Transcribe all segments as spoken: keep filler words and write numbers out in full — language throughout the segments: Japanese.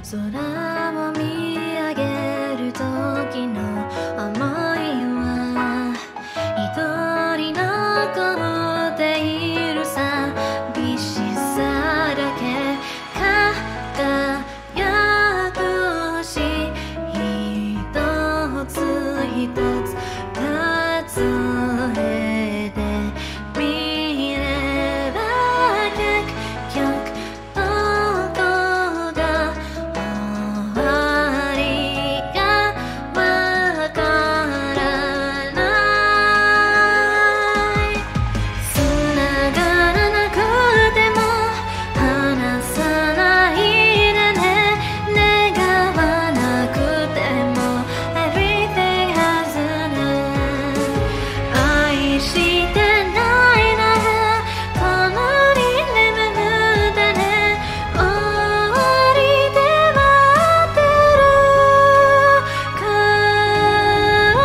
空を見上げる時の想いは一人残っている寂しさだけ輝くし一つ一つ数えてみれば結局どこが終わりかわからない繋がらなくても離さないでね願わなくても Everything has an end 愛してないならこの世に眠ってね終わりで待ってるから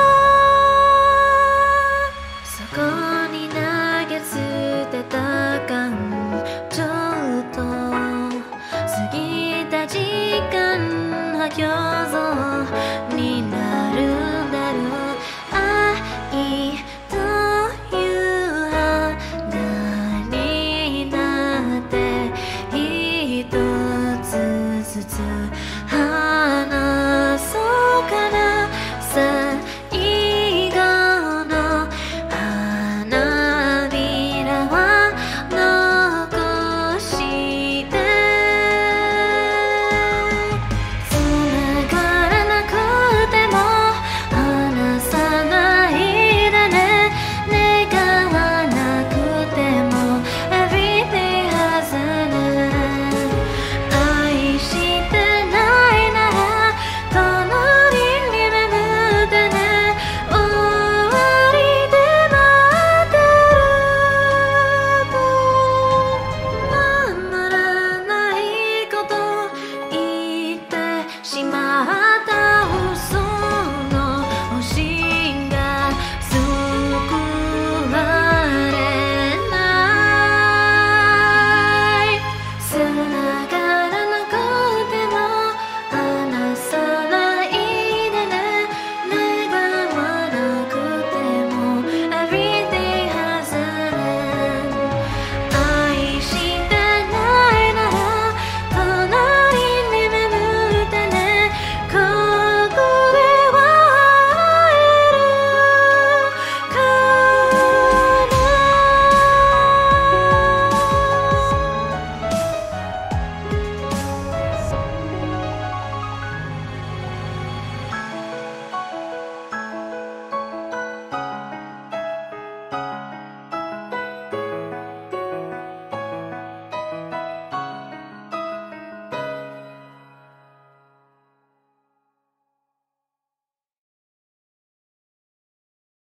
そこに投げ捨てた感情と過ぎた時間は虚像になるんだろう愛という花になって一つずつ